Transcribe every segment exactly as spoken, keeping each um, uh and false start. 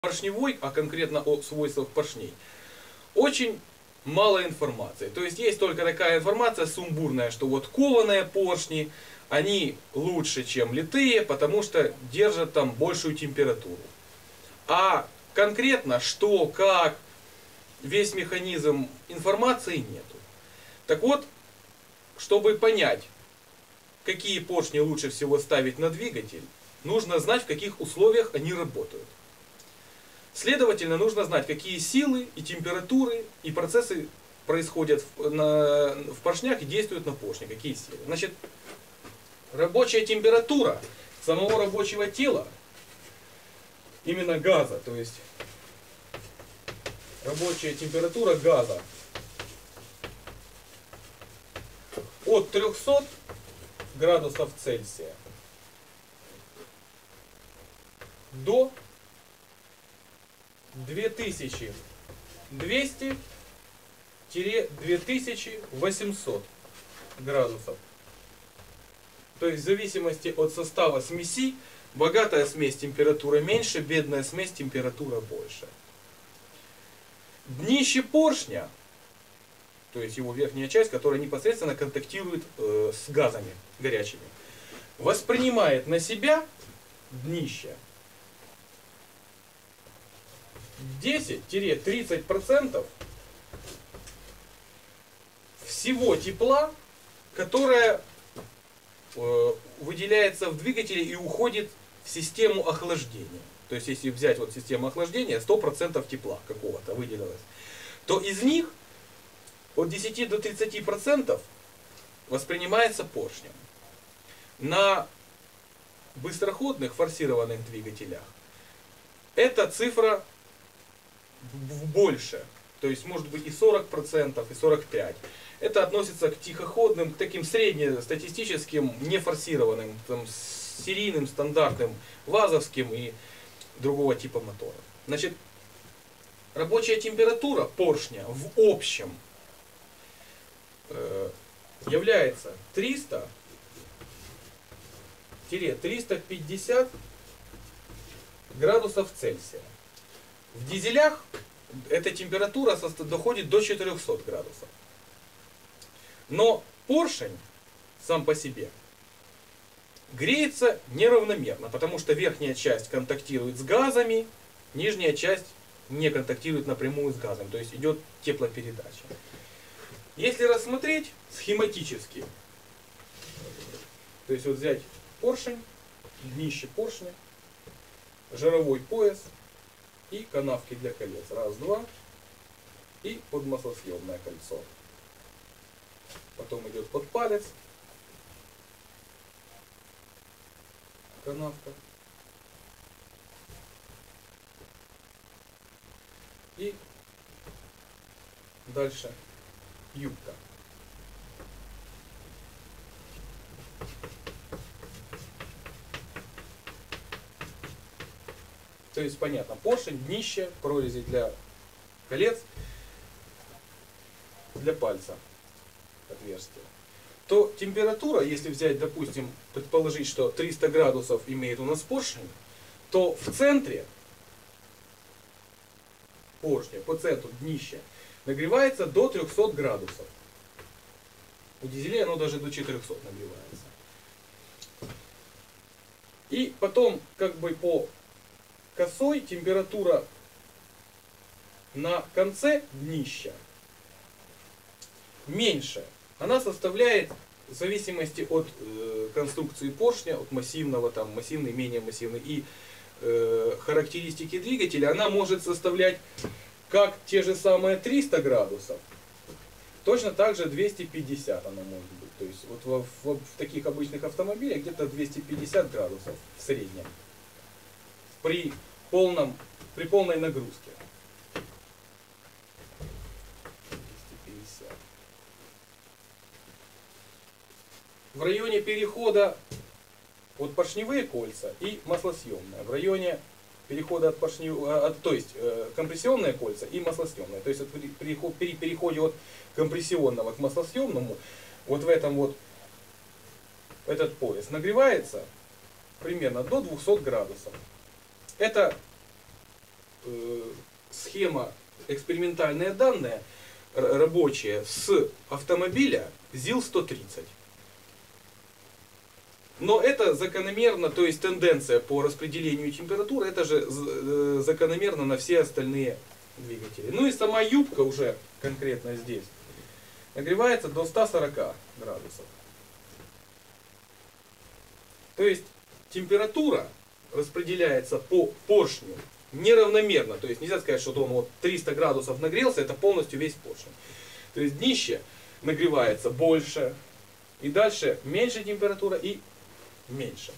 поршневой, а конкретно о свойствах поршней, очень мало информации. То есть есть только такая информация сумбурная, что вот кованые поршни, они лучше, чем литые, потому что держат там большую температуру. А конкретно что, как, весь механизм, информации нету. Так вот, чтобы понять, какие поршни лучше всего ставить на двигатель, нужно знать, в каких условиях они работают. Следовательно, нужно знать, какие силы и температуры и процессы происходят в, на, в поршнях и действуют на поршне. Какие силы? Значит, рабочая температура самого рабочего тела, именно газа, то есть рабочая температура газа от трёхсот градусов Цельсия до две тысячи двухсот — две тысячи восемьсот градусов. То есть в зависимости от состава смеси, богатая смесь температура меньше, бедная смесь температура больше. Днище поршня, то есть его верхняя часть, которая непосредственно контактирует э, с газами горячими, воспринимает на себя днище десять — тридцать процентов всего тепла, которое э, выделяется в двигателе и уходит в систему охлаждения. То есть если взять вот систему охлаждения, сто процентов тепла какого-то выделилось, то из них от десяти до тридцати процентов воспринимается поршнем. На быстроходных форсированных двигателях эта цифра больше, то есть может быть и сорок процентов, и сорок пять процентов. Это относится к тихоходным, к таким среднестатистическим, нефорсированным, там, серийным, стандартным, вазовским и другого типа моторов. Значит, рабочая температура поршня в общем э, является триста — триста пятьдесят градусов Цельсия. В дизелях эта температура доходит до четырёхсот градусов. Но поршень сам по себе греется неравномерно, потому что верхняя часть контактирует с газами, нижняя часть не контактирует напрямую с газом, то есть идет теплопередача. Если рассмотреть схематически, то есть вот взять поршень, днище поршня, жировой пояс и канавки для колец. Раз, два. И подмаслосъемное кольцо. Потом идет под палец. Канавка. И дальше юбка. То есть понятно, поршень, днище, прорези для колец, для пальца отверстие. То температура, если взять, допустим, предположить, что триста градусов имеет у нас поршень, то в центре поршня, по центру днища, нагревается до трёхсот градусов. У дизелей оно даже до четырёхсот нагревается. И потом, как бы по косой, температура на конце днища меньше. Она составляет, в зависимости от э, конструкции поршня, от массивного, там, массивный, менее массивный, и э, характеристики двигателя, она может составлять как те же самые триста градусов, точно так же двести пятьдесят она может быть. То есть вот в, в, в таких обычных автомобилях где-то двести пятьдесят градусов в среднем при, полном, при полной нагрузке. В районе перехода от поршневые кольца и маслосъемные. В районе перехода от поршневых, от, то есть э, компрессионные кольца и маслосъемные. То есть при, при, при переходе от компрессионного к маслосъемному, вот в этом вот этот пояс нагревается примерно до двухсот градусов. Это э, схема, экспериментальные данные рабочие с автомобиля ЗИЛ сто тридцать. Но это закономерно, то есть тенденция по распределению температуры, это же э, закономерно на все остальные двигатели. Ну и сама юбка уже конкретно здесь нагревается до ста сорока градусов. То есть температура распределяется по поршню неравномерно. То есть нельзя сказать, что он вот триста градусов нагрелся, это полностью весь поршень. То есть днище нагревается больше, и дальше меньше температура и меньше.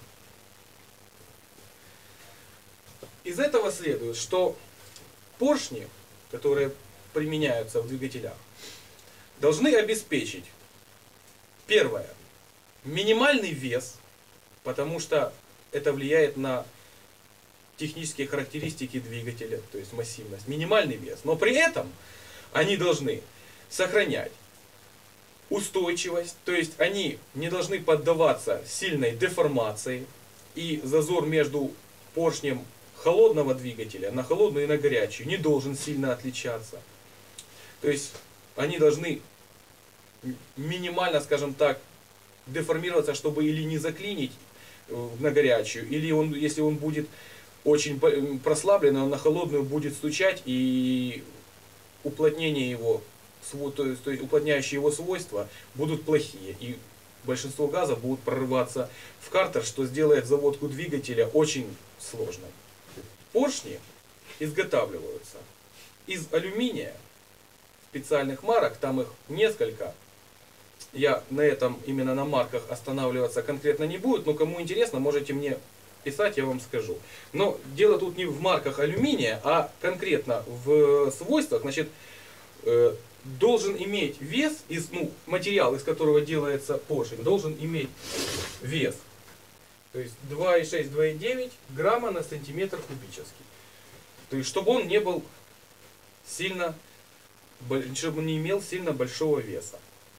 Из этого следует, что поршни, которые применяются в двигателях, должны обеспечить, первое, минимальный вес, потому что это влияет на технические характеристики двигателя, то есть массивность, минимальный вес. Но при этом они должны сохранять устойчивость, то есть они не должны поддаваться сильной деформации, и зазор между поршнем холодного двигателя на холодную и на горячую не должен сильно отличаться. То есть они должны минимально, скажем так, деформироваться, чтобы или не заклинить на горячую, или он, если он будет очень прослабленный, он на холодную будет стучать, и уплотнение его, то есть, то есть уплотняющие его свойства будут плохие, и большинство газов будут прорываться в картер, что сделает заводку двигателя очень сложной. Поршни изготавливаются из алюминия, специальных марок, там их несколько. Я на этом, именно на марках, останавливаться конкретно не буду, но кому интересно, можете мне писать, я вам скажу. Но дело тут не в марках алюминия, а конкретно в свойствах. Значит, э, должен иметь вес, из, ну, материал, из которого делается поршень, должен иметь вес. То есть два и шесть — два и девять грамма на сантиметр кубический. То есть чтобы он не был сильно, чтобы он не имел сильно большого веса.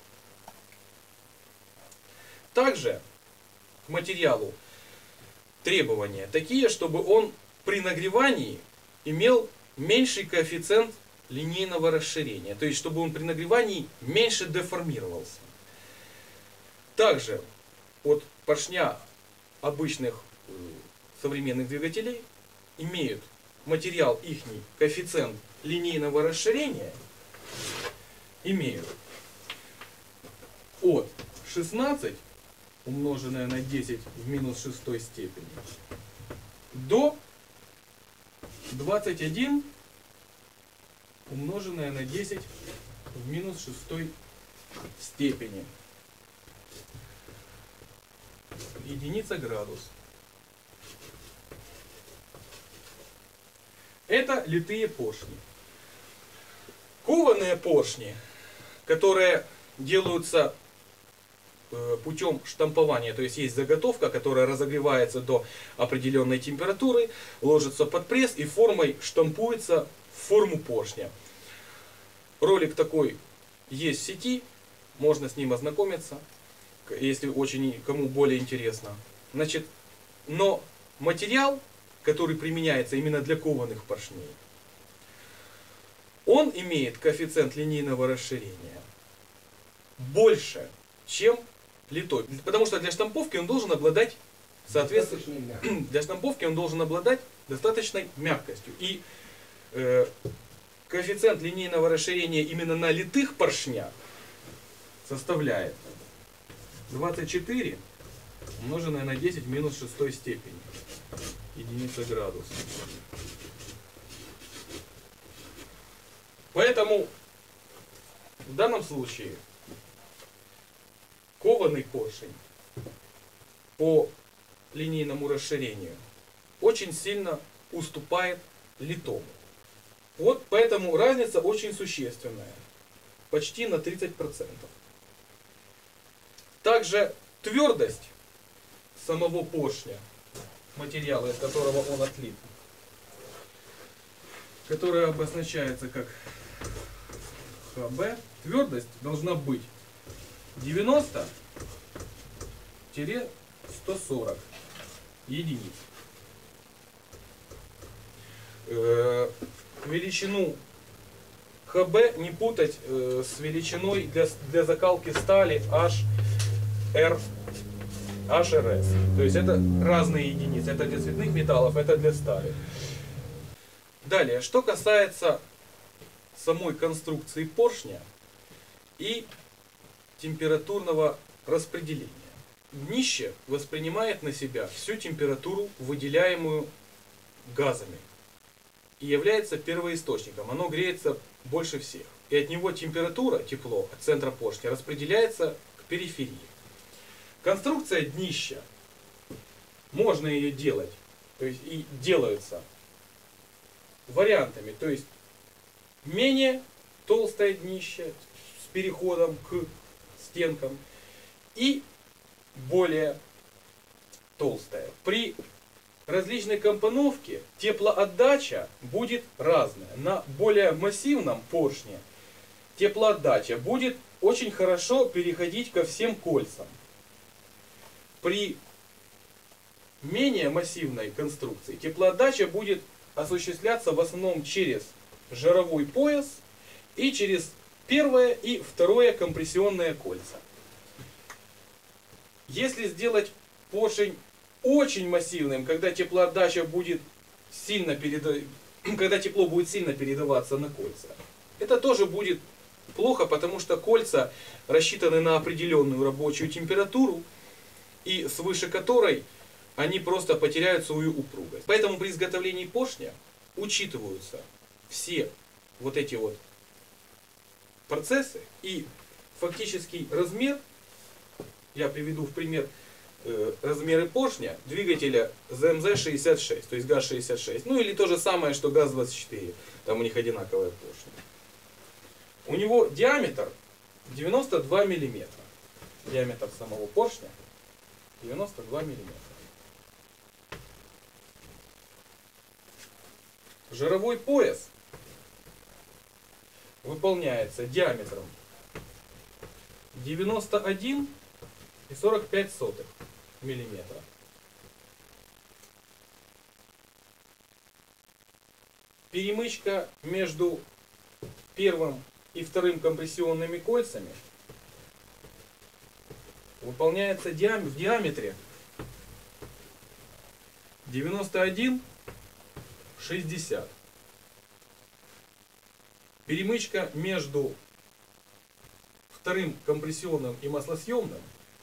Также к материалу требования такие, чтобы он при нагревании имел меньший коэффициент линейного расширения. То есть чтобы он при нагревании меньше деформировался. Также от поршня обычных современных двигателей имеют материал ихний коэффициент линейного расширения имеют от шестнадцати, умноженное на десять в минус шестой степени, до двадцати одного, умноженное на десять в минус шестой степени. Единица градус. Это литые поршни. Кованые поршни, которые делаются путем штампования, то есть есть заготовка, которая разогревается до определенной температуры, ложится под пресс и формой штампуется в форму поршня. Ролик такой есть в сети, можно с ним ознакомиться, если очень кому более интересно. Значит, но материал, который применяется именно для кованых поршней, он имеет коэффициент линейного расширения больше, чем литой. Потому что для штамповки он должен обладать, соответственно, для штамповки он должен обладать достаточной мягкостью. И э, коэффициент линейного расширения именно на литых поршнях составляет двадцать четыре умноженное на десять в минус шестой степени. Единица градус. Поэтому в данном случае кованый поршень по линейному расширению очень сильно уступает литому. Вот поэтому разница очень существенная. Почти на тридцать процентов. Также твердость самого поршня, материала, из которого он отлит, которая обозначается как ха бэ, твердость должна быть девяносто — сто сорок единиц. Э, величину ха бэ не путать э, с величиной для, для закалки стали эйч эр, эйч эр эс. То есть это разные единицы. Это для цветных металлов, это для стали. Далее, что касается самой конструкции поршня и температурного распределения. Днище воспринимает на себя всю температуру, выделяемую газами, и является первоисточником. Оно греется больше всех. И от него температура, тепло от центра поршня распределяется к периферии. Конструкция днища, можно ее делать, то есть и делаются вариантами, то есть менее толстое днище с переходом к стенкам и более толстое. При различной компоновке теплоотдача будет разная. На более массивном поршне теплоотдача будет очень хорошо переходить ко всем кольцам. При менее массивной конструкции теплоотдача будет осуществляться в основном через жировой пояс и через первое и второе компрессионное кольца. Если сделать поршень очень массивным, когда теплоотдача будет сильно переда... когда тепло будет сильно передаваться на кольца, это тоже будет плохо, потому что кольца рассчитаны на определенную рабочую температуру, и свыше которой они просто потеряют свою упругость. Поэтому при изготовлении поршня учитываются все вот эти вот процессы, и фактический размер, я приведу в пример э, размеры поршня двигателя зэ эм зэ шестьдесят шесть, то есть газ шестьдесят шесть, ну или то же самое, что газ двадцать четыре, там у них одинаковая поршня. У него диаметр девяносто два миллиметра, диаметр самого поршня девяносто два миллиметра. Жировой пояс выполняется диаметром девяносто один и сорок пять сотых миллиметра. Перемычка между первым и вторым компрессионными кольцами выполняется в диаметре девяносто один шестьдесят. Перемычка между вторым компрессионным и маслосъемным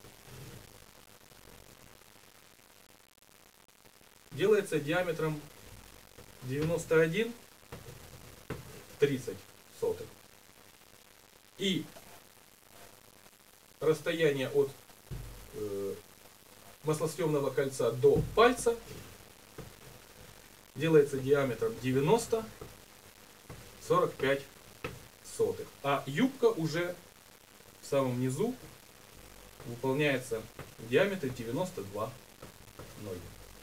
делается диаметром девяносто один тридцать сотых. И расстояние от э, маслосъемного кольца до пальца делается диаметром девяносто сорок пять сотых. А юбка уже в самом низу выполняется в диаметре девяносто два ноль.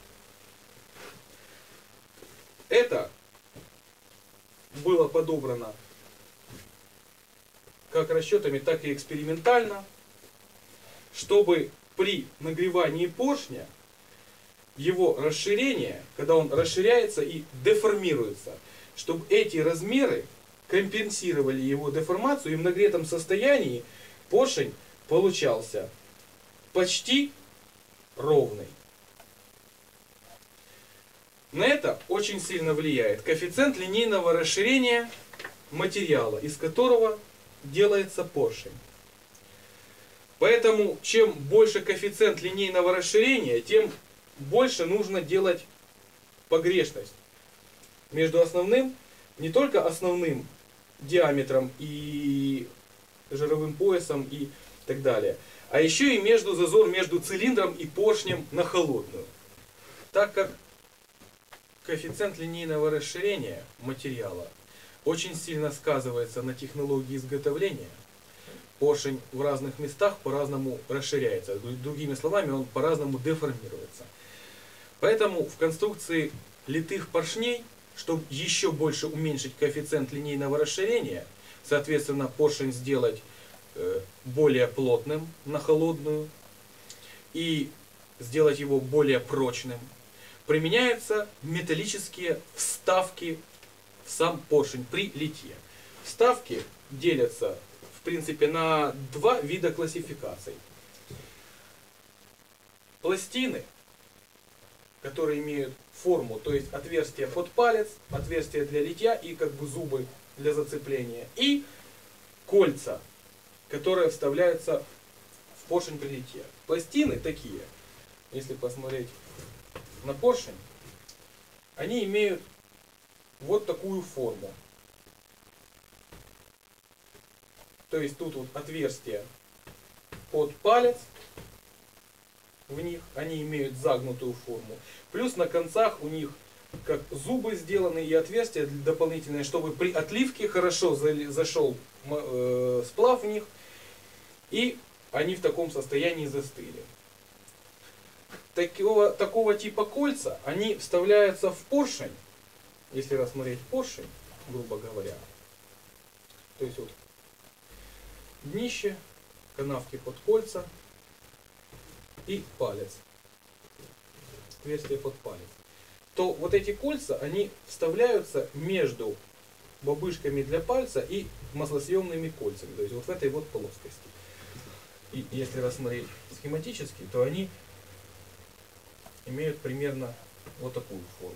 Это было подобрано как расчетами, так и экспериментально, чтобы при нагревании поршня его расширение, когда он расширяется и деформируется, чтобы эти размеры компенсировали его деформацию, и в нагретом состоянии поршень получался почти ровный. На это очень сильно влияет коэффициент линейного расширения материала, из которого делается поршень. Поэтому чем больше коэффициент линейного расширения, тем больше нужно делать погрешность между основным, не только основным диаметром и жировым поясом и так далее, а еще и между зазор между цилиндром и поршнем на холодную. Так как коэффициент линейного расширения материала очень сильно сказывается на технологии изготовления, поршень в разных местах по-разному расширяется. Другими словами, он по-разному деформируется. Поэтому в конструкции литых поршней, чтобы еще больше уменьшить коэффициент линейного расширения, соответственно, поршень сделать более плотным на холодную и сделать его более прочным, применяются металлические вставки в сам поршень при литье. Вставки делятся, в принципе, на два вида классификаций. Пластины, которые имеют форму, то есть отверстие под палец, отверстие для литья и как бы зубы для зацепления. И кольца, которые вставляются в поршень при литье. Пластины такие, если посмотреть на поршень, они имеют вот такую форму. То есть тут вот отверстие под палец, в них они имеют загнутую форму. Плюс на концах у них как зубы сделаны и отверстия дополнительные, чтобы при отливке хорошо зашел э, сплав в них, и они в таком состоянии застыли. Такого, такого типа кольца, они вставляются в поршень, если рассмотреть поршень, грубо говоря. То есть вот днище, канавки под кольца и палец, отверстие под палец. То вот эти кольца, они вставляются между бобышками для пальца и маслосъемными кольцами, то есть вот в этой вот плоскости. И если рассмотреть схематически, то они имеют примерно вот такую форму.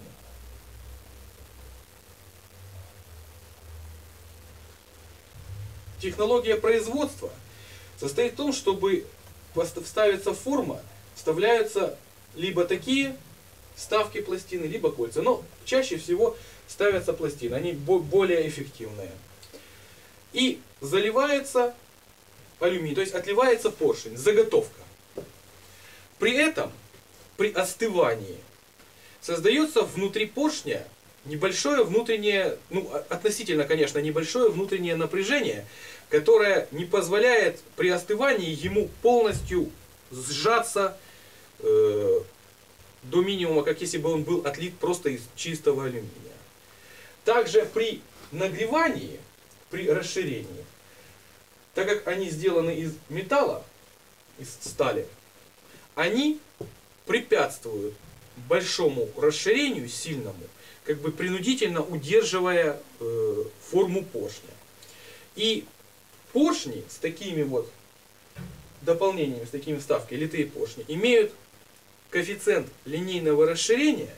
Технология производства состоит в том, чтобы вставиться форма, вставляются либо такие вставки пластины, либо кольца. Но чаще всего ставятся пластины, они более эффективные. И заливается алюминий, то есть отливается поршень, заготовка. При этом, при остывании, создается внутри поршня небольшое внутреннее, ну относительно, конечно, небольшое внутреннее напряжение, которое не позволяет при остывании ему полностью сжаться э, до минимума, как если бы он был отлит просто из чистого алюминия. Также при нагревании, при расширении, так как они сделаны из металла, из стали, они препятствуют большому расширению, сильному, как бы принудительно удерживая э, форму поршня. И поршни с такими вот дополнениями, с такими вставками, литые поршни, имеют коэффициент линейного расширения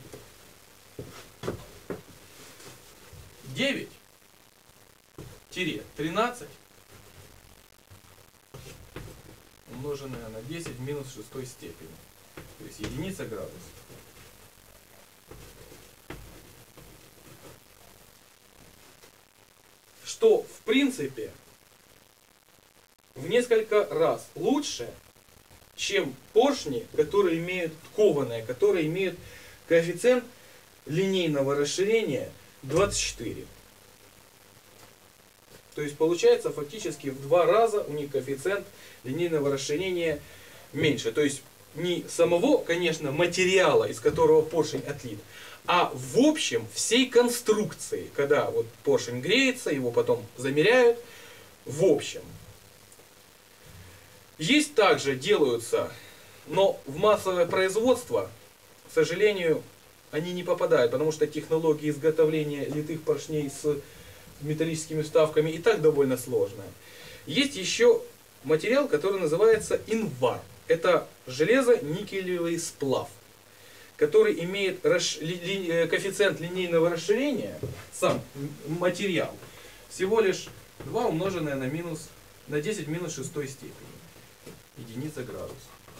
девять тринадцать умноженное на десять в минус шестой степени, то есть единица градусов. Что в принципе в несколько раз лучше, чем поршни, которые имеют кованые, которые имеют коэффициент линейного расширения двадцать четыре. То есть получается фактически в два раза у них коэффициент линейного расширения меньше. То есть не самого, конечно, материала, из которого поршень отлит, а в общем всей конструкции, когда вот поршень греется, его потом замеряют, в общем. Есть также, делаются, но в массовое производство, к сожалению, они не попадают, потому что технология изготовления литых поршней с металлическими вставками и так довольно сложная. Есть еще материал, который называется инвар. Это железо-никелевый сплав, который имеет расш... ли... Ли... коэффициент линейного расширения, сам материал, всего лишь два умноженное на, минус... на десять в минус шестой степени. Единица градус.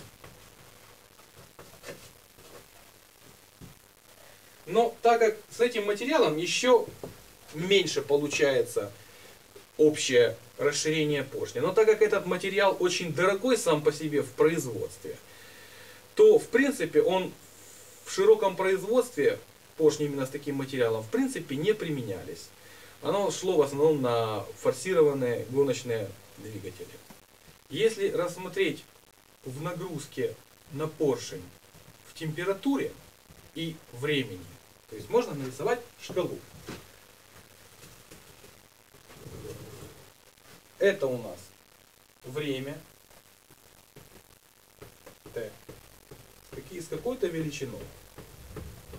Но так как с этим материалом еще меньше получается общее расширение поршня, но так как этот материал очень дорогой сам по себе в производстве, то в принципе он в широком производстве, поршни именно с таким материалом, в принципе не применялись. Оно шло в основном на форсированные гоночные двигатели. Если рассмотреть в нагрузке на поршень в температуре и времени, то есть можно нарисовать шкалу. Это у нас время Т с какой-то величиной.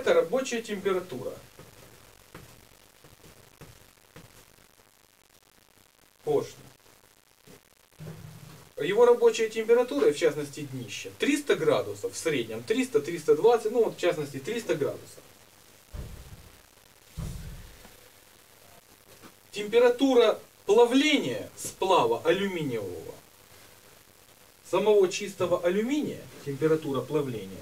это рабочая температура поршня. Его рабочая температура, в частности днище, триста градусов в среднем, триста — триста двадцать, ну вот в частности триста градусов. Температура плавления сплава алюминиевого, самого чистого алюминия, температура плавления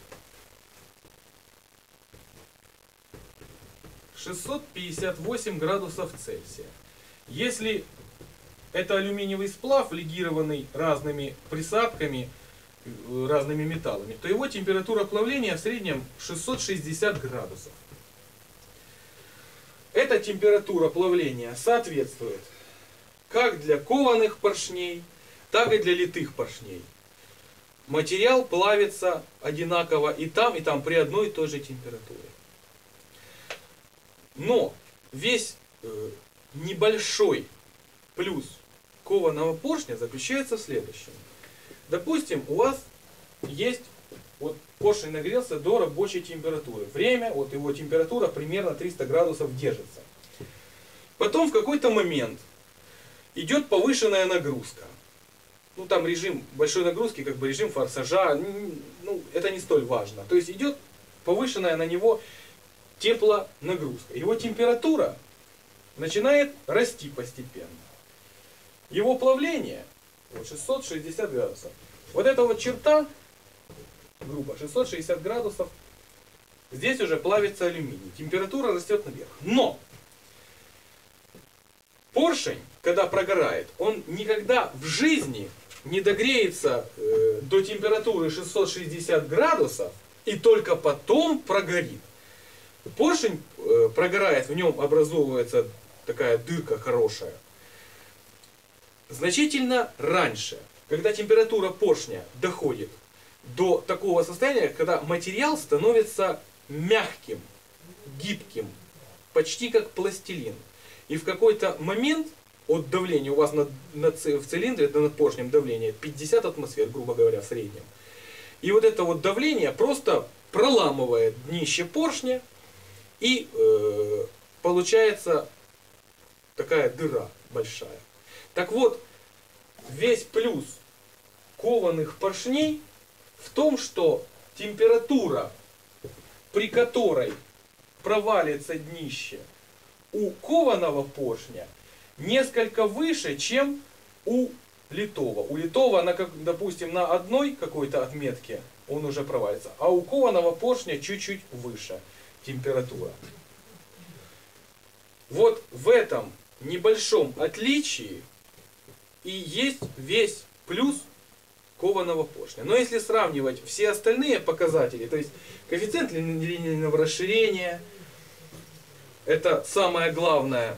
шестьсот пятьдесят восемь градусов Цельсия. Если это алюминиевый сплав, легированный разными присадками, разными металлами, то его температура плавления в среднем шестьсот шестьдесят градусов. Эта температура плавления соответствует как для кованых поршней, так и для литых поршней. Материал плавится одинаково и там, и там при одной и той же температуре. Но весь э, небольшой плюс кованого поршня заключается в следующем. Допустим, у вас есть, вот поршень нагрелся до рабочей температуры. Время, вот его температура примерно триста градусов держится. Потом в какой-то момент идет повышенная нагрузка. Ну там режим большой нагрузки, как бы режим форсажа, ну это не столь важно. То есть идет повышенная на него теплонагрузка. Его температура начинает расти постепенно. Его плавление вот, шестьсот шестьдесят градусов. Вот эта вот черта, грубо шестьсот шестьдесят градусов, здесь уже плавится алюминий. Температура растет наверх. Но поршень, когда прогорает, он никогда в жизни не догреется э, до температуры шестьсот шестьдесят градусов и только потом прогорит. Поршень э, прогорает, в нем образовывается такая дырка хорошая. Значительно раньше, когда температура поршня доходит до такого состояния, когда материал становится мягким, гибким, почти как пластилин. И в какой-то момент от давления, у вас на, на, в цилиндре, над поршнем давление пятьдесят атмосфер, грубо говоря, в среднем. И вот это вот давление просто проламывает днище поршня, и э, получается такая дыра большая. Так вот, весь плюс кованых поршней в том, что температура, при которой провалится днище у кованого поршня, несколько выше, чем у литого. У литого, она, как, допустим, на одной какой-то отметке он уже провалится, а у кованого поршня чуть-чуть выше температура. Вот в этом небольшом отличии и есть весь плюс кованого поршня. Но если сравнивать все остальные показатели, то есть коэффициент линейного расширения, это самое главное,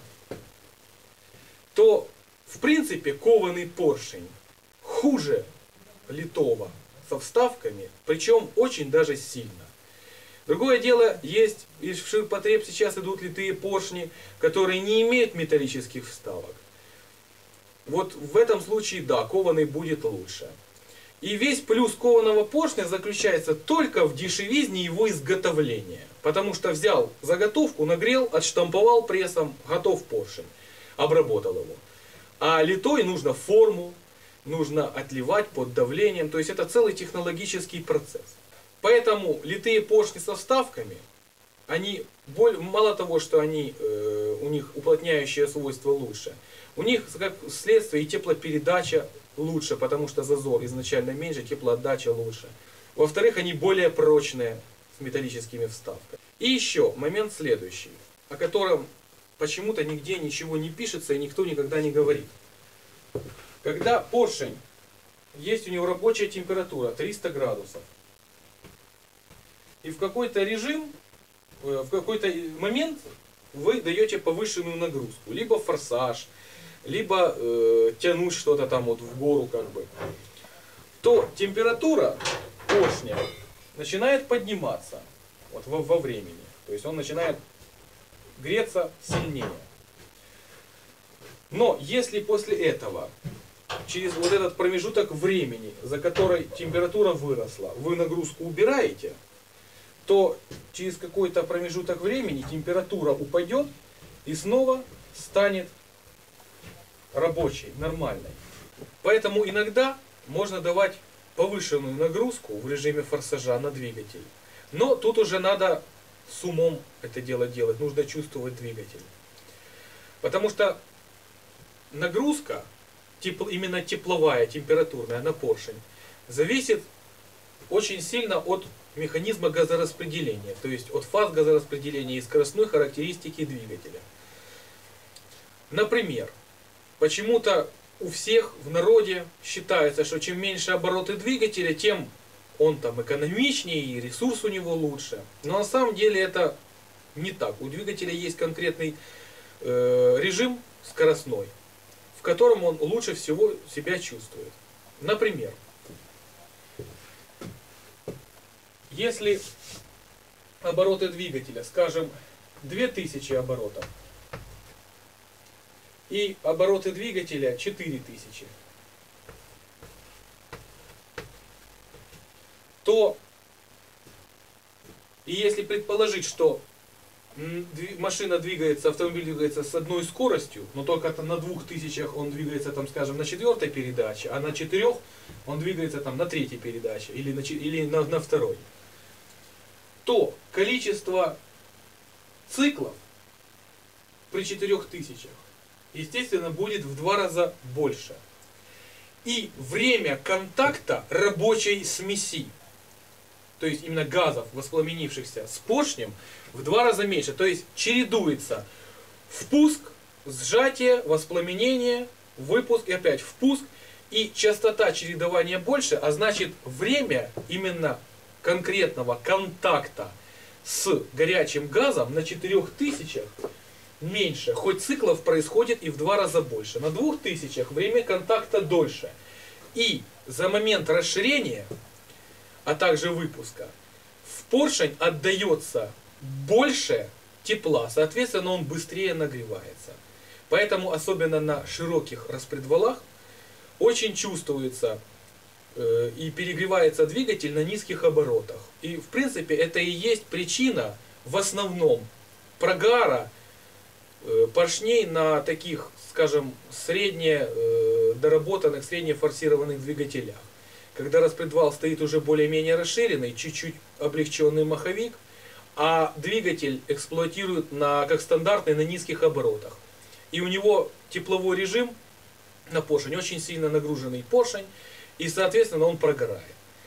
то в принципе кованый поршень хуже литого со вставками, причем очень даже сильно. Другое дело, есть и в ширпотреб сейчас идут литые поршни, которые не имеют металлических вставок. Вот в этом случае, да, кованый будет лучше. И весь плюс кованого поршня заключается только в дешевизне его изготовления. Потому что взял заготовку, нагрел, отштамповал прессом, готов поршень, обработал его. А литой нужно форму, нужно отливать под давлением, то есть это целый технологический процесс. Поэтому литые поршни со вставками, они мало того, что они, э, у них уплотняющее свойство лучше, у них как следствие и теплопередача лучше, потому что зазор изначально меньше, теплоотдача лучше. Во-вторых, они более прочные с металлическими вставками. И еще момент следующий, о котором почему-то нигде ничего не пишется и никто никогда не говорит. Когда поршень, есть у него рабочая температура триста градусов, и в какой-то режим, в какой-то момент вы даете повышенную нагрузку, либо форсаж, либо э, тянуть что-то там вот в гору как бы, то температура поршня начинает подниматься вот во, во времени. То есть он начинает греться сильнее. Но если после этого, через вот этот промежуток времени, за который температура выросла, вы нагрузку убираете, то через какой-то промежуток времени температура упадет и снова станет рабочей, нормальной. Поэтому иногда можно давать повышенную нагрузку в режиме форсажа на двигатель. Но тут уже надо с умом это дело делать, нужно чувствовать двигатель. Потому что нагрузка, именно тепловая, температурная на поршень, зависит очень сильно от механизма газораспределения, то есть от фаз газораспределения и скоростной характеристики двигателя. Например, почему-то у всех в народе считается, что чем меньше обороты двигателя, тем он там экономичнее и ресурс у него лучше. Но на самом деле это не так. У двигателя есть конкретный э, режим скоростной, в котором он лучше всего себя чувствует. Например, если обороты двигателя, скажем, две тысячи оборотов, и обороты двигателя четыре тысячи, то, и если предположить, что машина двигается, автомобиль двигается с одной скоростью, но только на двух тысячах он двигается, там, скажем, на четвертой передаче, а на четырех он двигается там, на третьей передаче или на, или на, на второй, то количество циклов при четырех тысячах, естественно, будет в два раза больше. И время контакта рабочей смеси, то есть именно газов, воспламенившихся с поршнем, в два раза меньше. То есть чередуется впуск, сжатие, воспламенение, выпуск и опять впуск. И частота чередования больше, а значит время именно конкретного контакта с горячим газом на четырех тысячах меньше. Хоть циклов происходит и в два раза больше. На двух тысячах время контакта дольше. И за момент расширения, а также выпуска, в поршень отдается больше тепла, соответственно, он быстрее нагревается. Поэтому, особенно на широких распредвалах, очень чувствуется э, и перегревается двигатель на низких оборотах. И, в принципе, это и есть причина, в основном, прогара э, поршней на таких, скажем, средне э, доработанных, средне форсированных двигателях. Когда распредвал стоит уже более-менее расширенный, чуть-чуть облегченный маховик, а двигатель эксплуатируют на, как стандартный на низких оборотах. И у него тепловой режим на поршень, очень сильно нагруженный поршень, и, соответственно, он прогорает.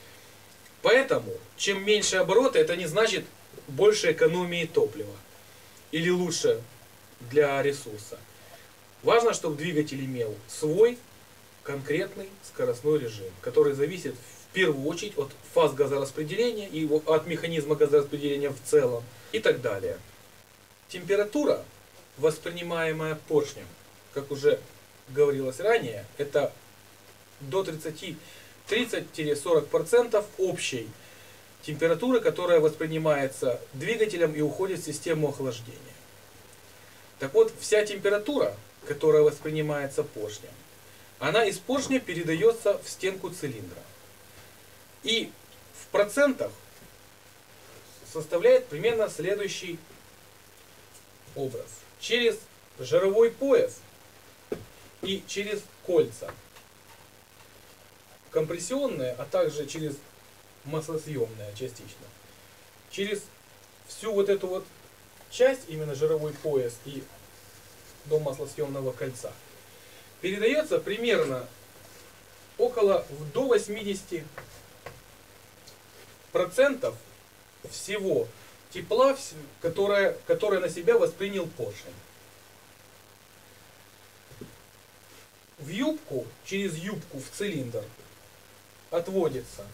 Поэтому, чем меньше обороты, это не значит больше экономии топлива или лучше для ресурса. Важно, чтобы двигатель имел свой конкретный скоростной режим, который зависит в первую очередь от фаз газораспределения и от механизма газораспределения в целом и так далее. Температура, воспринимаемая поршнем, как уже говорилось ранее, это до тридцати-сорока процентов общей температуры, которая воспринимается двигателем и уходит в систему охлаждения. Так вот, вся температура, которая воспринимается поршнем, она из поршня передается в стенку цилиндра. И в процентах составляет примерно следующий образ. Через жировой пояс и через кольца компрессионные, а также через маслосъемные частично. Через всю вот эту вот часть, именно жировой пояс и до маслосъемного кольца, передается примерно около до восьмидесяти процентов всего тепла, которое, которое на себя воспринял поршень. В юбку, через юбку в цилиндр отводится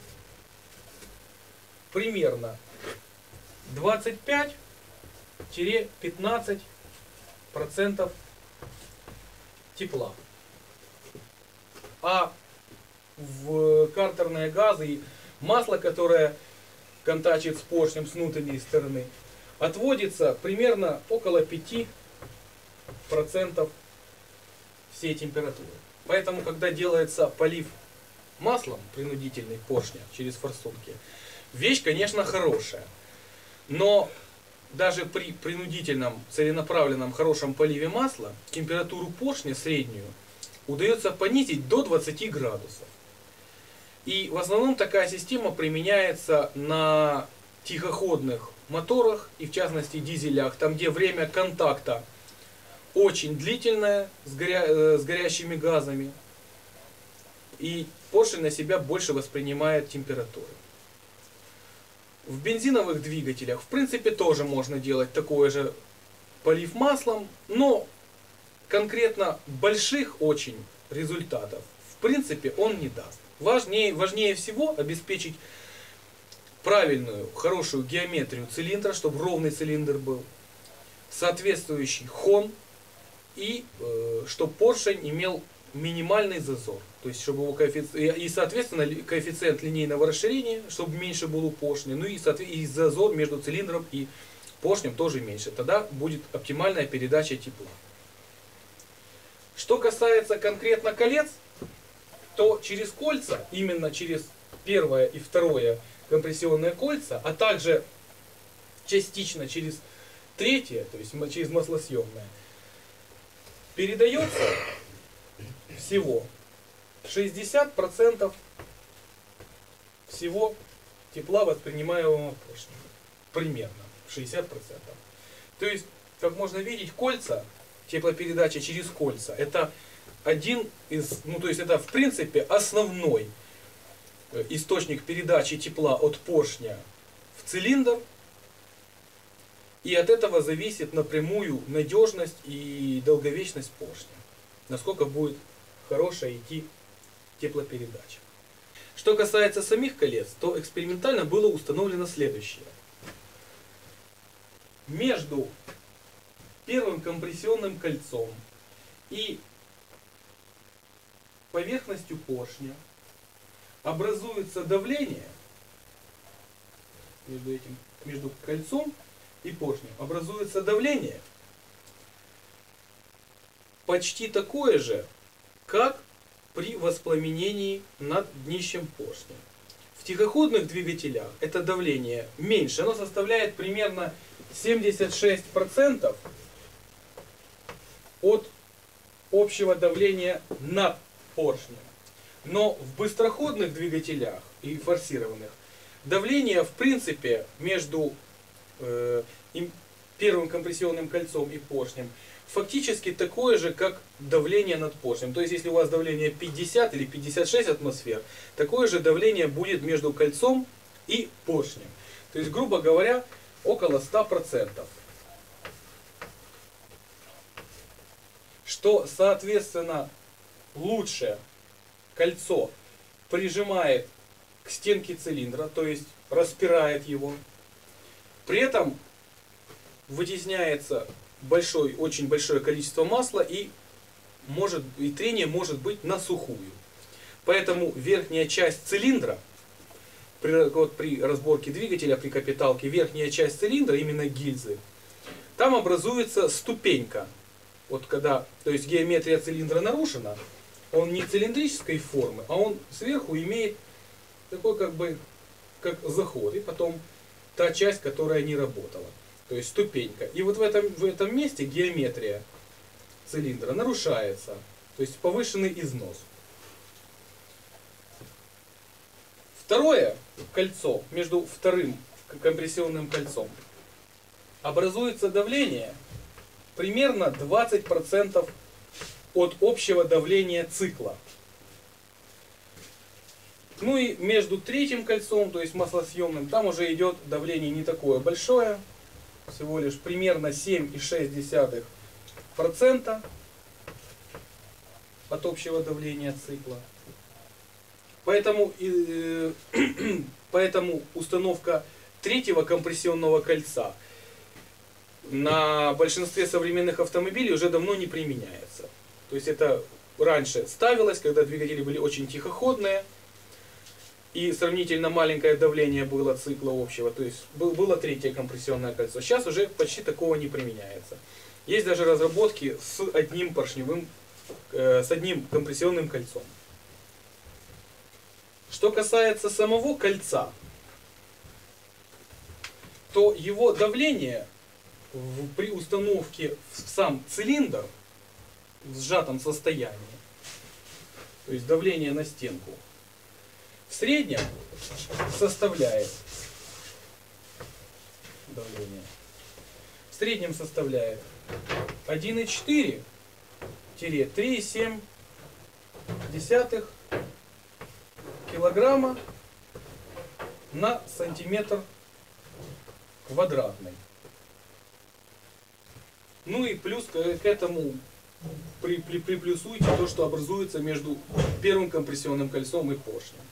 примерно двадцать пять — пятнадцать процентов тепла. А в картерные газы и масло, которое контачит с поршнем с внутренней стороны, отводится примерно около пяти процентов всей температуры. Поэтому, когда делается полив маслом принудительный поршня через форсунки, вещь, конечно, хорошая. Но даже при принудительном, целенаправленном, хорошем поливе масла температуру поршня среднюю удается понизить до двадцати градусов. И в основном такая система применяется на тихоходных моторах и в частности дизелях, там где время контакта очень длительное с, горя... с горящими газами. И поршень на себя больше воспринимает температуру. В бензиновых двигателях в принципе тоже можно делать такой же полив маслом, но конкретно больших очень результатов в принципе он не даст. Важнее, важнее всего обеспечить правильную, хорошую геометрию цилиндра, чтобы ровный цилиндр был, соответствующий хон и э, чтобы поршень имел минимальный зазор. То есть, чтобы его коэффициент, и, соответственно, коэффициент линейного расширения, чтобы меньше был у поршня, ну и, и зазор между цилиндром и поршнем тоже меньше. Тогда будет оптимальная передача тепла. Что касается конкретно колец, то через кольца, именно через первое и второе компрессионные кольца, а также частично через третье, то есть через маслосъемное, передается всего шестьдесят процентов всего тепла, воспринимаемого поршнем. Примерно шестьдесят процентов. То есть, как можно видеть, кольца, теплопередача через кольца, это один из, ну то есть это в принципе основной источник передачи тепла от поршня в цилиндр. И от этого зависит напрямую надежность и долговечность поршня. Насколько будет хорошая идти теплопередача. Что касается самих колец, то экспериментально было установлено следующее. Между первым компрессионным кольцом и поверхностью поршня образуется давление между этим, между кольцом и поршнем образуется давление почти такое же, как при воспламенении над днищем поршня. В тихоходных двигателях это давление меньше, оно составляет примерно семьдесят шесть процентов от общего давления над поршнем. Но в быстроходных двигателях и форсированных давление в принципе между э, первым компрессионным кольцом и поршнем фактически такое же, как давление над поршнем. То есть, если у вас давление пятьдесят или пятьдесят шесть атмосфер, такое же давление будет между кольцом и поршнем. То есть, грубо говоря, около ста процентов. Что, соответственно, лучше кольцо прижимает к стенке цилиндра, то есть распирает его. При этом вытесняется большой, очень большое количество масла и, может, и трение может быть на сухую. Поэтому верхняя часть цилиндра, при, вот при разборке двигателя, при капиталке, верхняя часть цилиндра, именно гильзы, там образуется ступенька. Вот когда, то есть геометрия цилиндра нарушена, он не цилиндрической формы, а он сверху имеет такой как бы как заход, и потом та часть, которая не работала. То есть ступенька. И вот в этом, в этом месте геометрия цилиндра нарушается. То есть повышенный износ. Второе кольцо, между вторым компрессионным кольцом, образуется давление примерно двадцать процентов от общего давления цикла. Ну и между третьим кольцом, то есть маслосъемным, там уже идет давление не такое большое, всего лишь примерно семь и шесть десятых процента от общего давления цикла. Поэтому, э, поэтому установка третьего компрессионного кольца на большинстве современных автомобилей уже давно не применяется. То есть это раньше ставилось, когда двигатели были очень тихоходные, и сравнительно маленькое давление было цикла общего, то есть было третье компрессионное кольцо. Сейчас уже почти такого не применяется. Есть даже разработки с одним поршневым, э, с одним компрессионным кольцом. Что касается самого кольца, то его давление в, при установке в сам цилиндр в сжатом состоянии, то есть давление на стенку, в среднем составляет давление, в среднем составляет один и четыре — три и семь десятых килограмма на сантиметр квадратный. Ну и плюс к этому при, при, приплюсуйте то, что образуется между первым компрессионным кольцом и поршнем.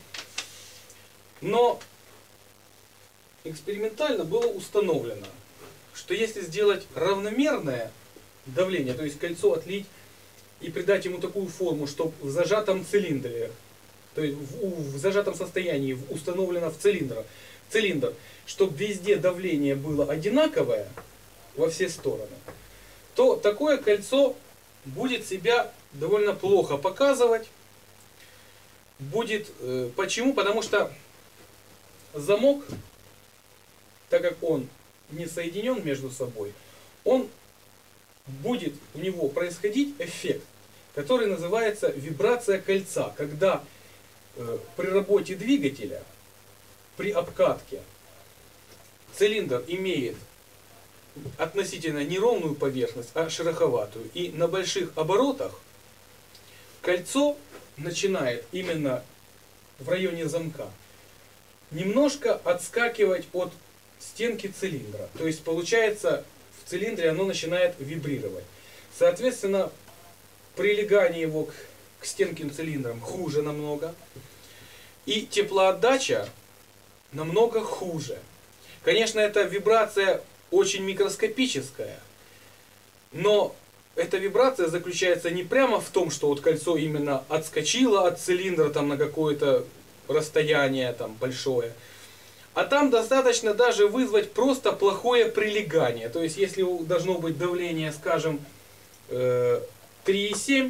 Но экспериментально было установлено, что если сделать равномерное давление, то есть кольцо отлить и придать ему такую форму, чтобы в зажатом цилиндре, то есть в, в зажатом состоянии установлено в цилиндр, цилиндр, чтобы везде давление было одинаковое во все стороны, то такое кольцо будет себя довольно плохо показывать. Будет, э, почему? Потому что замок, так как он не соединен между собой, он будет у него происходить эффект, который называется вибрация кольца, когда э, при работе двигателя, при обкатке, цилиндр имеет относительно неровную поверхность, а шероховатую. И на больших оборотах кольцо начинает именно в районе замка немножко отскакивать от стенки цилиндра. То есть получается, в цилиндре оно начинает вибрировать. Соответственно, прилегание его к, к стенкам цилиндрам хуже намного. И теплоотдача намного хуже. Конечно, эта вибрация очень микроскопическая, но эта вибрация заключается не прямо в том, что вот кольцо именно отскочило от цилиндра там, на какое-то расстояние там, большое, а там достаточно даже вызвать просто плохое прилегание. То есть, если должно быть давление, скажем, три и семь,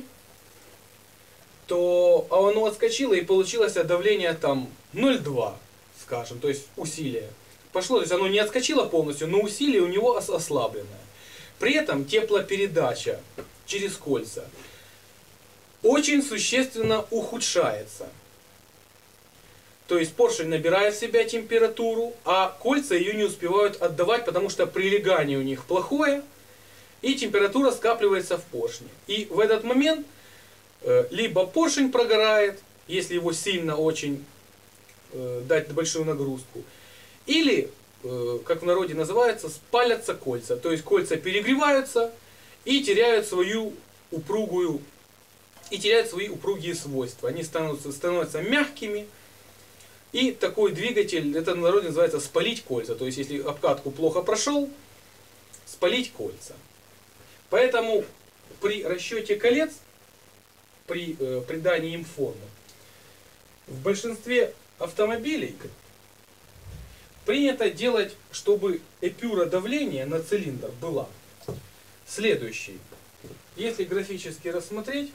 то оно отскочило и получилось давление там ноль и два, скажем, то есть усилие. Пошло, то есть оно не отскочило полностью, но усилие у него ослабленное. При этом теплопередача через кольца очень существенно ухудшается. То есть поршень набирает в себя температуру, а кольца ее не успевают отдавать, потому что прилегание у них плохое, и температура скапливается в поршне. И в этот момент э, либо поршень прогорает, если его сильно очень э, дать большую нагрузку, или, э, как в народе называется, спалятся кольца. То есть кольца перегреваются и теряют свою упругую, и теряют свои упругие свойства. Они становятся, становятся мягкими. И такой двигатель, это в народе называется спалить кольца. То есть если обкатку плохо прошел, спалить кольца. Поэтому при расчете колец, при э, придании им формы, в большинстве автомобилей принято делать, чтобы эпюра давления на цилиндр была следующей. Если графически рассмотреть,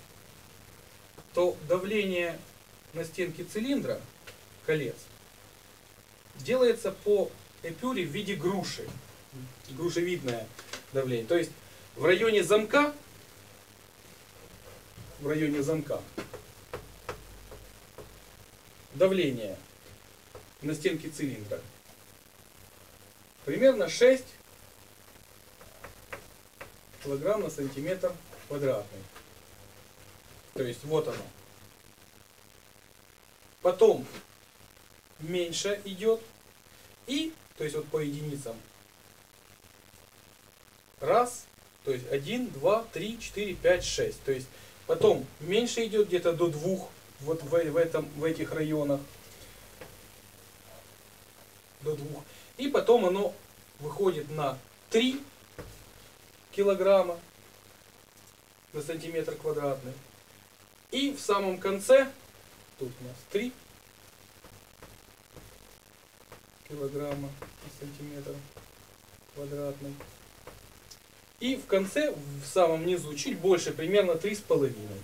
то давление на стенке цилиндра, колец, делается по эпюре в виде груши. Грушевидное давление. То есть в районе замка, в районе замка давление на стенке цилиндра примерно шесть килограмм на сантиметр квадратный. То есть вот оно. Потом меньше идет. И, то есть вот по единицам. Раз, то есть один, два, три, четыре, пять, шесть. То есть потом меньше идет где-то до двух вот в, в, этом, в этих районах. До двух. И потом оно выходит на три килограмма на сантиметр квадратный. И в самом конце, тут у нас три килограмма на сантиметр квадратный. И в конце, в самом низу, чуть больше, примерно три с половиной.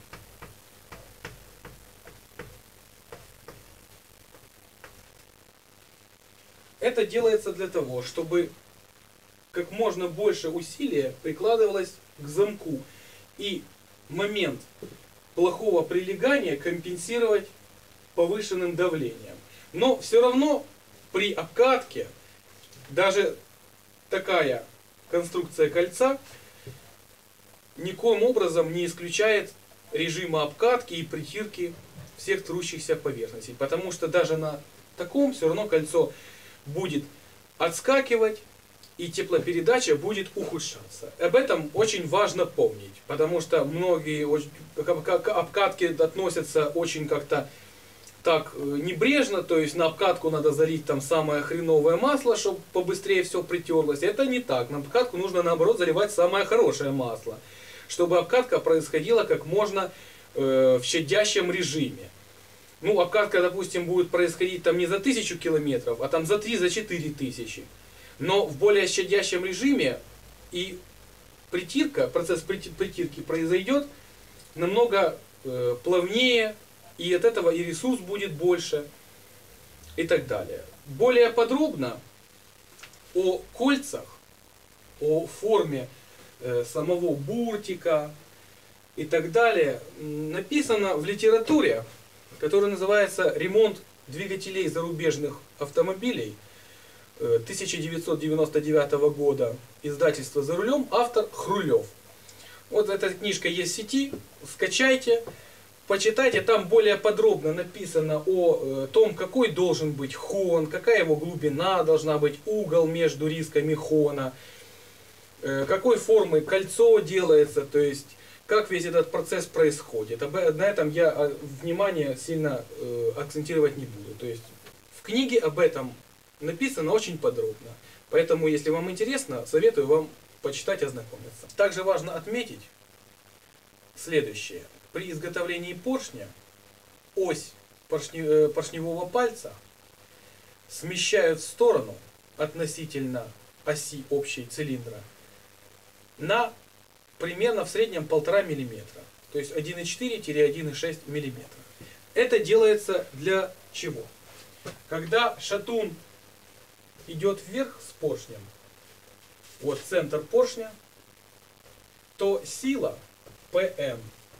Это делается для того, чтобы как можно больше усилия прикладывалось к замку. И момент плохого прилегания компенсировать повышенным давлением. Но все равно при обкатке даже такая конструкция кольца никоим образом не исключает режима обкатки и притирки всех трущихся поверхностей. Потому что даже на таком все равно кольцо будет отскакивать и теплопередача будет ухудшаться. Об этом очень важно помнить, потому что многие к обкатке относятся очень как-то так небрежно, то есть на обкатку надо залить там самое хреновое масло, чтобы побыстрее все притерлось. Это не так. На обкатку нужно наоборот заливать самое хорошее масло, чтобы обкатка происходила как можно э, в щадящем режиме. Ну, обкатка, допустим, будет происходить там не за тысячу километров, а там за три, за четыре тысячи. Но в более щадящем режиме и притирка, процесс притирки произойдет намного э, плавнее, и от этого и ресурс будет больше, и так далее. Более подробно о кольцах, о форме э, самого буртика и так далее написано в литературе, которая называется «Ремонт двигателей зарубежных автомобилей» тысяча девятьсот девяносто девятого года, издательство «За рулем», автор Хрулев. Вот эта книжка есть в сети, скачайте, почитайте, там более подробно написано о том, какой должен быть хон, какая его глубина должна быть, угол между рисками хона, какой формы кольцо делается, то есть как весь этот процесс происходит. На этом я внимание сильно акцентировать не буду. То есть в книге об этом написано очень подробно. Поэтому, если вам интересно, советую вам почитать, ознакомиться. Также важно отметить следующее. При изготовлении поршня ось поршне, поршневого пальца смещают в сторону относительно оси общей цилиндра на примерно в среднем полтора миллиметра. То есть один и четыре - один и шесть миллиметра. Это делается для чего? Когда шатун идет вверх с поршнем, вот центр поршня, то сила ПМ,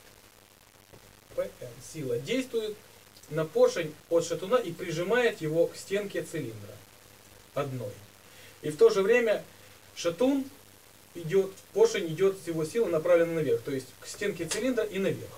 ПМ, сила действует на поршень от шатуна и прижимает его к стенке цилиндра одной. И в то же время шатун идет, поршень идет, его сила направлена наверх, то есть к стенке цилиндра и наверх.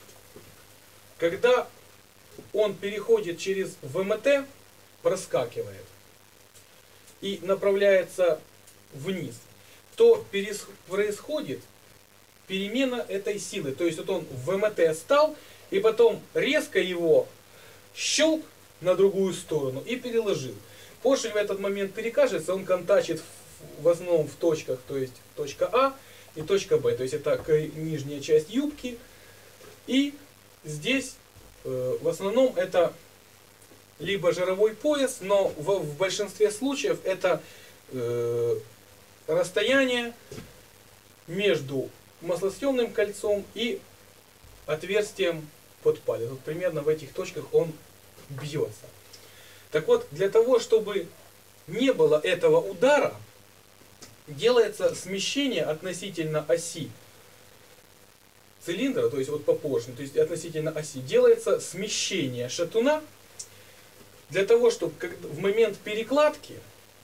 Когда он переходит через ВМТ, проскакивает и направляется вниз, то происходит перемена этой силы. То есть вот он в ВМТ стал, и потом резко его щелк на другую сторону и переложил. Поршень в этот момент перекажется, он контачит в, в основном в точках, то есть точка А и точка Б. То есть это нижняя часть юбки. И здесь э, в основном это либо жировой пояс, но в, в большинстве случаев это э, расстояние между маслосъемным кольцом и отверстием под палец. Вот примерно в этих точках он бьется. Так вот, для того, чтобы не было этого удара, делается смещение относительно оси цилиндра, то есть вот по поршню, то есть относительно оси, делается смещение шатуна, для того, чтобы в момент перекладки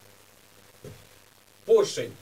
поршень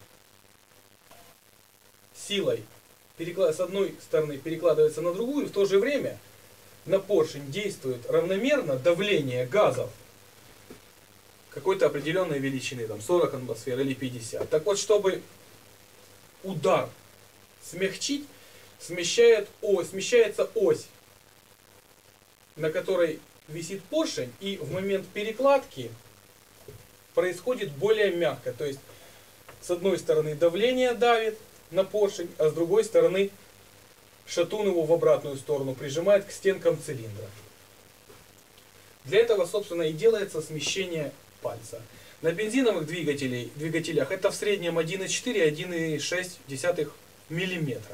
силой с одной стороны перекладывается на другую, и в то же время на поршень действует равномерно давление газов какой-то определенной величины, там сорок атмосфер или пятьдесят. Так вот, чтобы удар смягчить, смещает ось, смещается ось, на которой висит поршень, и в момент перекладки происходит более мягко. То есть с одной стороны давление давит на поршень, а с другой стороны шатун его в обратную сторону прижимает к стенкам цилиндра. Для этого, собственно, и делается смещение пальца. На бензиновых двигателей, двигателях это в среднем один и четыре - один и шесть миллиметра.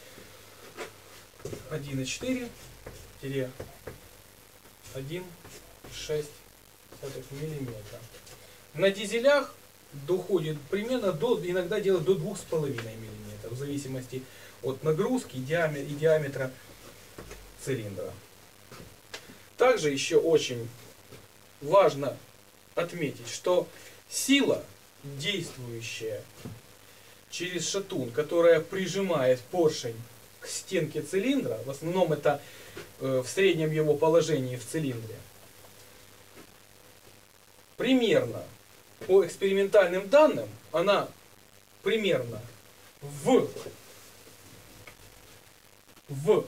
один и четыре - один и шесть миллиметра. На дизелях доходит примерно до, иногда делают до двух с половиной миллиметров, в зависимости от нагрузки и диаметра цилиндра. Также еще очень важно отметить, что сила, действующая через шатун, которая прижимает поршень к стенке цилиндра, в основном это э, в среднем его положении в цилиндре, примерно по экспериментальным данным она примерно в, в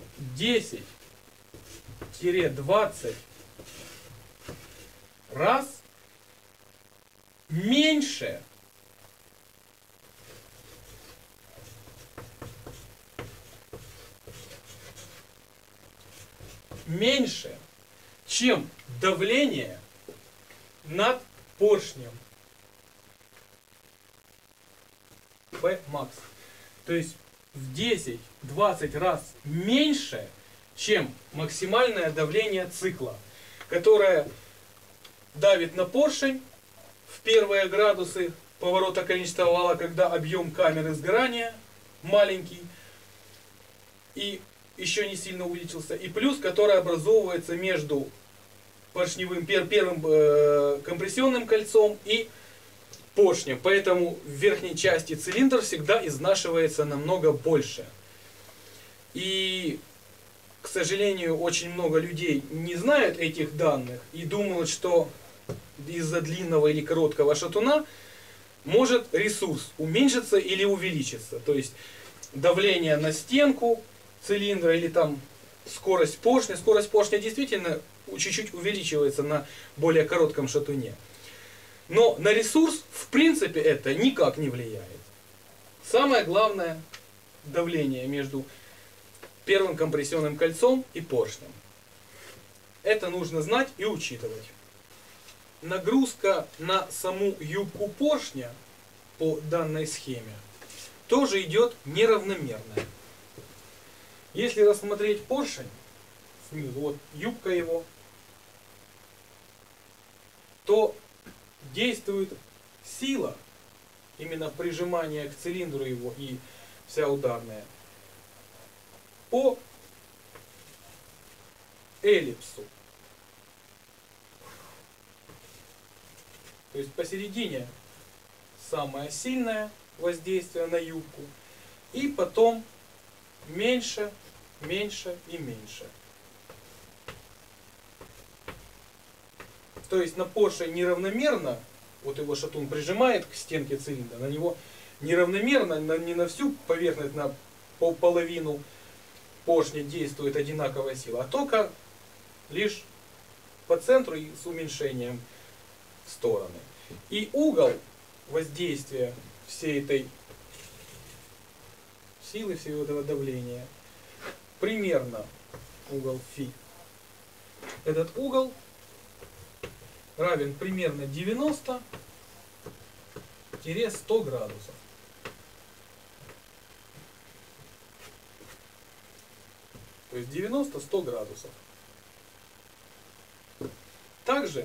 десять-двадцать раз меньше меньше, чем давление над поршнем P max. То есть в десять-двадцать раз меньше, чем максимальное давление цикла, которое давит на поршень в первые градусы поворота конечного вала, когда объем камеры сгорания маленький и еще не сильно увеличился, и плюс, который образовывается между поршневым пер, первым э, компрессионным кольцом и поршнем. Поэтому в верхней части цилиндр всегда изнашивается намного больше. И, к сожалению, очень много людей не знают этих данных и думают, что из-за длинного или короткого шатуна может ресурс уменьшиться или увеличиться. То есть давление на стенку цилиндра или там скорость поршня. Скорость поршня действительно чуть-чуть увеличивается на более коротком шатуне. Но на ресурс, в принципе, это никак не влияет. Самое главное — давление между первым компрессионным кольцом и поршнем. Это нужно знать и учитывать. Нагрузка на саму юбку поршня по данной схеме тоже идет неравномерная. Если рассмотреть поршень снизу, вот юбка его, то действует сила, именно прижимание к цилиндру его и вся ударная, по эллипсу. То есть посередине самое сильное воздействие на юбку, и потом меньше, меньше и меньше. То есть на поршень неравномерно, вот его шатун прижимает к стенке цилиндра, на него неравномерно, на, не на всю поверхность, на половину поршня действует одинаковая сила, а только лишь по центру и с уменьшением в стороны. И угол воздействия всей этой силы, всего этого давления, примерно угол фи. Этот угол равен примерно девяноста - сто градусов. То есть девяносто - сто градусов. Также,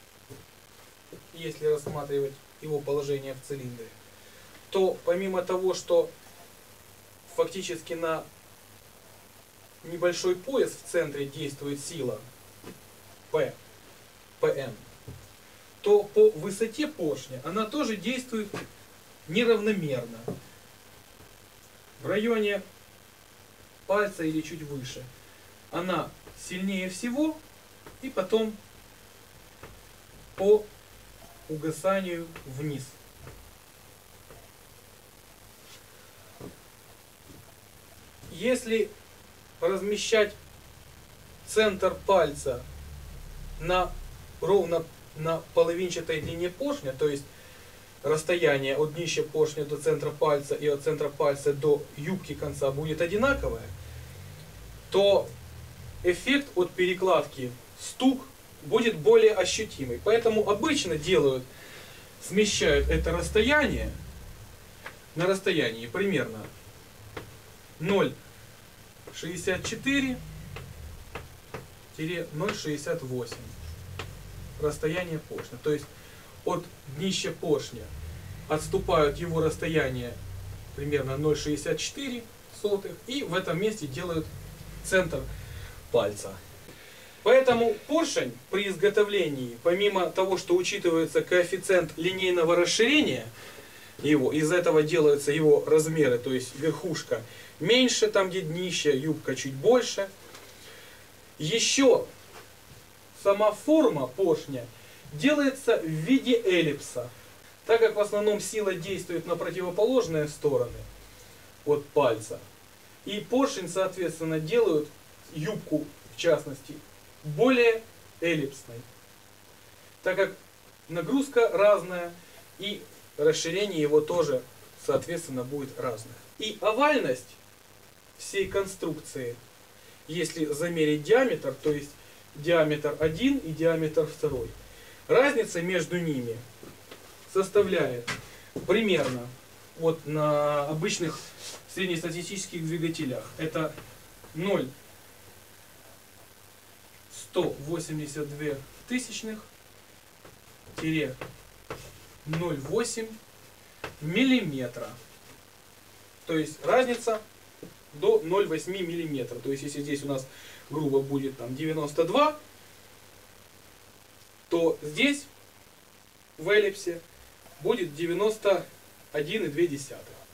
если рассматривать его положение в цилиндре, то помимо того, что фактически на небольшой пояс в центре действует сила P, Pn, то по высоте поршня она тоже действует неравномерно. В районе пальца или чуть выше она сильнее всего, и потом по угасанию вниз. Если размещать центр пальца на, ровно на половинчатой длине поршня, то есть расстояние от днища поршня до центра пальца и от центра пальца до юбки конца будет одинаковое, то эффект от перекладки стук будет более ощутимый. Поэтому обычно делают, смещают это расстояние на расстоянии примерно ноль целых шестьдесят четыре - ноль целых шестьдесят восемь расстояние поршня. То есть от днища поршня отступают его расстояние примерно ноль целых шестьдесят четыре сотых, и в этом месте делают центр пальца. Поэтому поршень при изготовлении, помимо того, что учитывается коэффициент линейного расширения его, из этого делаются его размеры, то есть верхушка меньше, там где днище, юбка чуть больше. Еще сама форма поршня делается в виде эллипса. Так как в основном сила действует на противоположные стороны от пальца, и поршень, соответственно, делают юбку, в частности, более эллипсной, так как нагрузка разная и расширение его тоже, соответственно, будет разное. И овальность всей конструкции, если замерить диаметр, то есть диаметр один и диаметр два, разница между ними составляет примерно вот на обычных среднестатистических двигателях это ноль целых сто восемьдесят две тысячных - ноль целых восемь миллиметра. То есть разница до ноль целых восемь миллиметра. То есть если здесь у нас грубо будет там девяносто два, то здесь в эллипсе будет девяносто один и две десятых.